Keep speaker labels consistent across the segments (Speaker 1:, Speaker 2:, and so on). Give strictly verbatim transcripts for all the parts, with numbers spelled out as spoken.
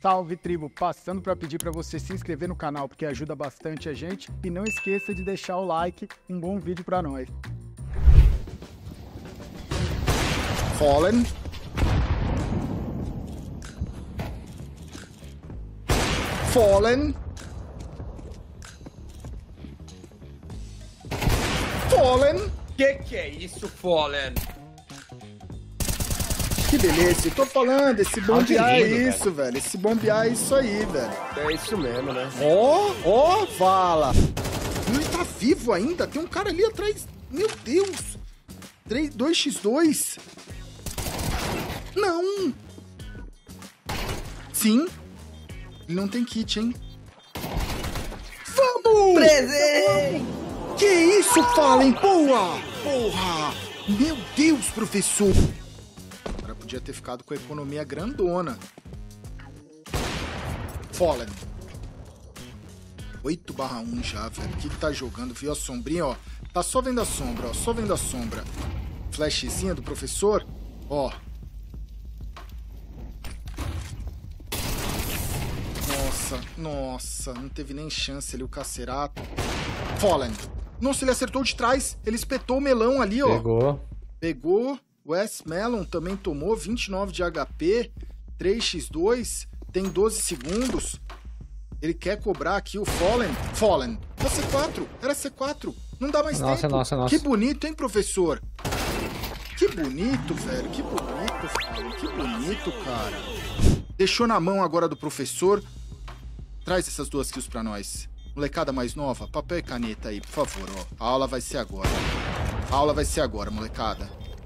Speaker 1: Salve, tribo! Passando para pedir para você se inscrever no canal, porque ajuda bastante a gente. E não esqueça de deixar o like, um bom vídeo para nós.
Speaker 2: Fallen. Fallen. Fallen.
Speaker 3: Que que é isso, Fallen?
Speaker 2: Que beleza, eu tô falando, esse bombear é isso, velho. Esse bombear é isso aí, velho.
Speaker 3: É isso mesmo, né?
Speaker 2: Ó, ó, fala. Ele tá vivo ainda, tem um cara ali atrás. Meu Deus. dois contra dois. Não. Sim. Ele não tem kit, hein? Vamos!
Speaker 3: Presente!
Speaker 2: Que isso, Fallen? Boa! Porra! Meu Deus, professor! Agora podia ter ficado com a economia grandona. Fallen. oito barra um já, velho. O que que tá jogando? Viu a sombrinha, ó. Tá só vendo a sombra, ó. Só vendo a sombra. Flashzinha do professor. Ó. Nossa, nossa. Não teve nem chance ali o Cacerato. Fallen. Nossa, ele acertou de trás. Ele espetou o melão ali, ó.
Speaker 4: Pegou.
Speaker 2: Pegou. West Melon também tomou vinte e nove de H P. três contra dois. Tem doze segundos. Ele quer cobrar aqui o Fallen. Fallen. Era C quatro. Era C quatro. Não dá mais
Speaker 4: Nossa,
Speaker 2: tempo.
Speaker 4: nossa, nossa.
Speaker 2: Que bonito, hein, professor? Que bonito, velho. Que bonito, Fallen. Que bonito, cara. Deixou na mão agora do professor. Traz essas duas kills pra nós. Molecada mais nova, papel e caneta aí, por favor, ó. A aula vai ser agora. A aula vai ser agora, molecada.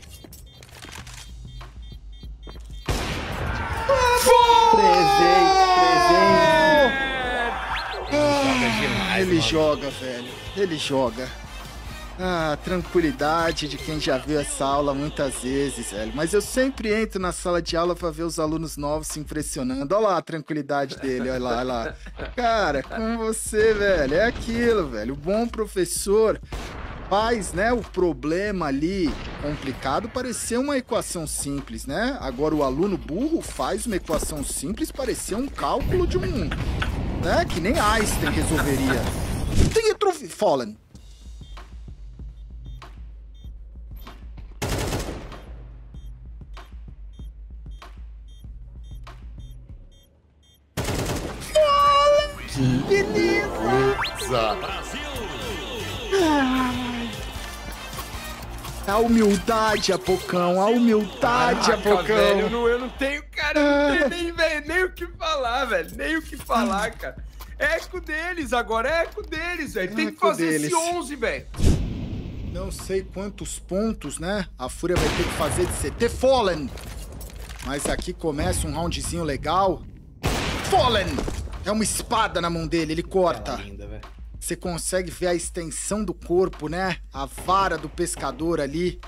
Speaker 2: Ah, ele joga, velho. Ele joga. Ah, tranquilidade de quem já viu essa aula muitas vezes, velho. Mas eu sempre entro na sala de aula pra ver os alunos novos se impressionando. Olha lá a tranquilidade dele, olha lá, olha lá. Cara, com você, velho, é aquilo, velho. O bom professor faz, né, o problema ali complicado parecer uma equação simples, né? Agora o aluno burro faz uma equação simples parecer um cálculo de um, né, que nem Einstein resolveria. Tem entrou Fallen. Que beleza! A humildade, Apocão, a humildade,
Speaker 3: Caraca,
Speaker 2: Apocão.
Speaker 3: velho, eu não, eu não tenho, cara, eu não tenho nem, velho, nem o que falar, velho, nem o que falar, cara. É eco deles agora, é eco deles, velho. Tem que
Speaker 2: Eco
Speaker 3: fazer
Speaker 2: deles.
Speaker 3: esse onze, velho.
Speaker 2: Não sei quantos pontos, né? A Fúria vai ter que fazer de C T. Fallen! Mas aqui começa um roundzinho legal. Fallen! É uma espada na mão dele, ele corta. Você consegue ver a extensão do corpo, né? A vara do pescador ali.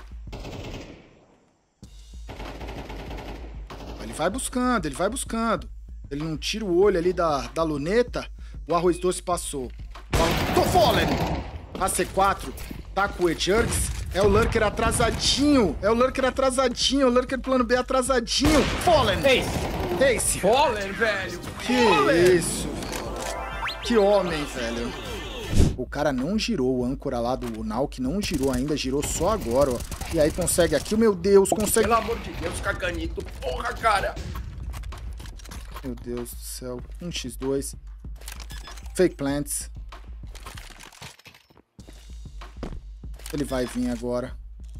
Speaker 2: Ele vai buscando, ele vai buscando. Ele não tira o olho ali da, da luneta. O arroz doce passou. Tô Fallen! A C quatro tá com o Ejurks. É o Lurker atrasadinho. É o Lurker atrasadinho. É o Lurker plano B atrasadinho. Fallen!
Speaker 3: Ace!
Speaker 2: Ace!
Speaker 3: Fallen, velho!
Speaker 2: Que
Speaker 3: Fallen.
Speaker 2: isso! Que homem, velho. O cara não girou, o âncora lá do Nauk não girou ainda, girou só agora, ó. E aí consegue aqui, meu Deus, consegue...
Speaker 3: Pelo amor de Deus, Cacanito, porra, cara!
Speaker 2: Meu Deus do céu, um contra dois. Fake plants. Ele vai vir agora.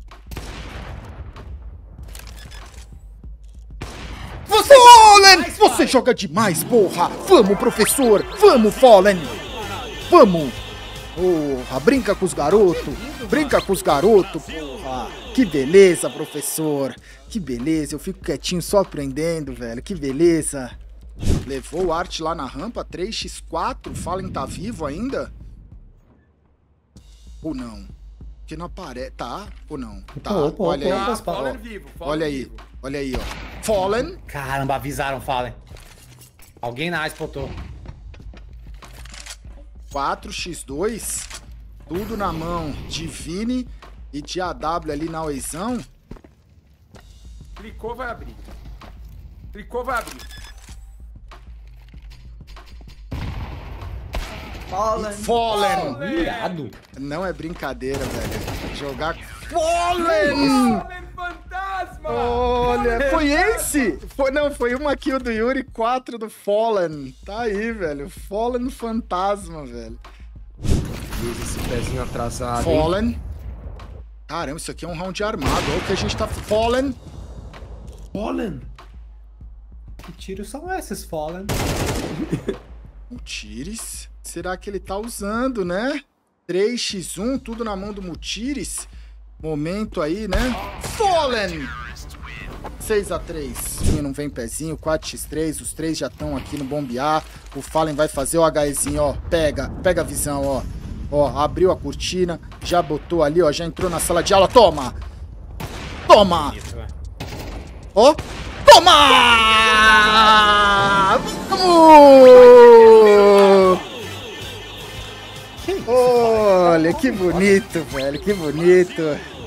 Speaker 2: Você, Fallen! Você joga demais, porra! Vamos, professor! Vamos, Fallen! Vamos! Porra, brinca com os garotos! Brinca com os garotos, porra! Que beleza, professor! Que beleza, eu fico quietinho só aprendendo, velho. Que beleza! Levou o Art lá na rampa, três contra quatro. Fallen tá vivo ainda? Ou não? Porque não aparece. Tá ou não? Tá,
Speaker 4: Opa,
Speaker 2: olha
Speaker 4: opa,
Speaker 2: aí.
Speaker 4: opa.
Speaker 3: Ah, Fallen vivo, Fallen
Speaker 2: Olha aí,
Speaker 3: vivo.
Speaker 2: olha aí, ó. Fallen.
Speaker 4: Caramba, avisaram, Fallen. Alguém na A spotou.
Speaker 2: quatro contra dois. Tudo na mão de Vini e de A W ali na Oizão.
Speaker 3: Clicou, vai abrir. Clicou, vai abrir. Fallen.
Speaker 2: Fallen.
Speaker 4: Irado.
Speaker 2: Não é brincadeira, velho. Jogar Fallen.
Speaker 3: Fallen fantasma.
Speaker 2: Olha, foi esse? Foi, não, foi uma kill do Yuri, quatro do Fallen. Tá aí, velho. Fallen fantasma, velho.
Speaker 3: Esse pezinho atrasado. Hein?
Speaker 2: Fallen. Caramba, isso aqui é um round armado. Olha o que a gente tá... Fallen.
Speaker 3: Fallen.
Speaker 4: Que tiros são esses, Fallen?
Speaker 2: Mutiris? Será que ele tá usando, né? três por um, tudo na mão do Mutiris. Momento aí, né? Fallen! seis a três. Não vem pezinho, quatro por três. Os três já estão aqui no bombear. O Fallen vai fazer o HEzinho, ó. Pega, pega a visão, ó. Ó, abriu a cortina. Já botou ali, ó. Já entrou na sala de aula. Toma! Toma! Ó! Toma! Vamos! Olha, que bonito, velho. Que bonito.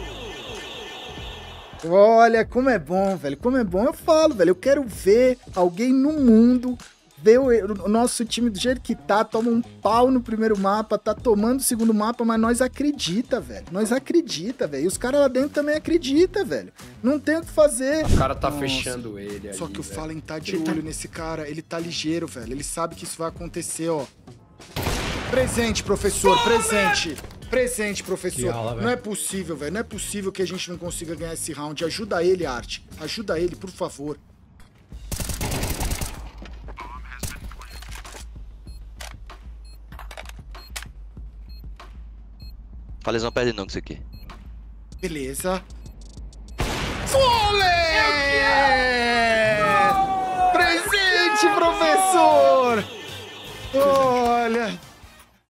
Speaker 2: Olha, como é bom, velho. Como é bom. Eu falo, velho. Eu quero ver alguém no mundo ver o, o nosso time do jeito que tá. Toma um pau no primeiro mapa. Tá tomando o segundo mapa, mas nós acredita, velho. Nós acredita, velho. E os caras lá dentro também acreditam, velho. Não tem o que fazer.
Speaker 3: O cara tá
Speaker 2: Nossa.
Speaker 3: fechando ele ali,
Speaker 2: Só que o
Speaker 3: velho.
Speaker 2: Fallen tá de
Speaker 3: Ele
Speaker 2: olho
Speaker 3: tá-
Speaker 2: nesse cara. Ele tá ligeiro, velho. Ele sabe que isso vai acontecer, ó. Presente, professor. Presente. Presente, professor.
Speaker 4: Que aula, velho.
Speaker 2: Não é possível, velho. Não é possível que a gente não consiga ganhar esse round. Ajuda ele, Art. Ajuda ele, por favor.
Speaker 5: Falles não perde não com isso aqui.
Speaker 2: Beleza. Fallen! Presente, professor! Olha...